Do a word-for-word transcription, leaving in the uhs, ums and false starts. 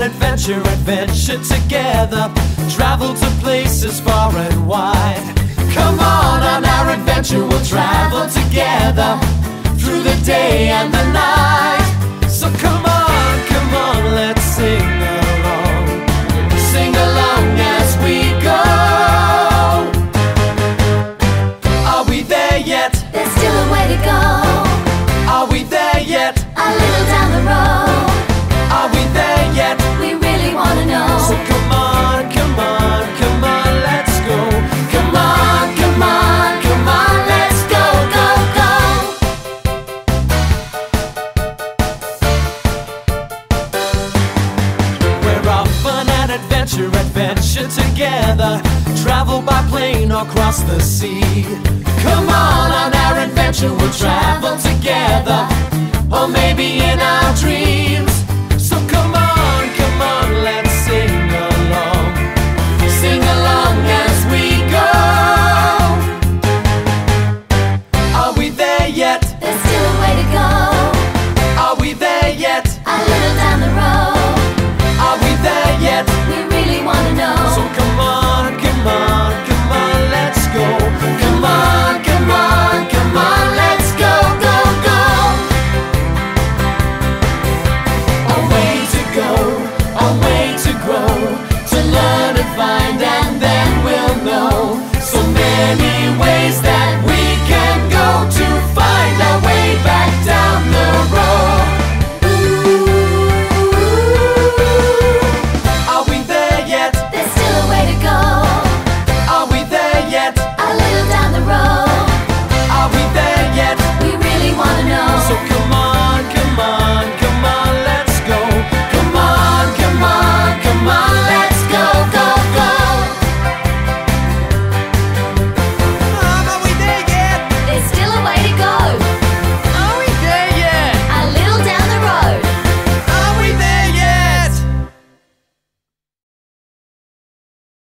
adventure, adventure together. Travel to places far and wide. Come on, on our adventure we'll travel together, through the day and the night. So come on, come on, let's sing along. Sing along as we go. Are we there yet? There's still a way to go. Are we there yet? A little down the road. Are we there yet? We really wanna know. So come on, come on, come on, let's go. Come on, come on, come on, let's go, go, go. We're off on an adventure, adventure together. Travel by plane or cross the sea. Come on, on our adventure we'll travel together, or maybe in our dreams.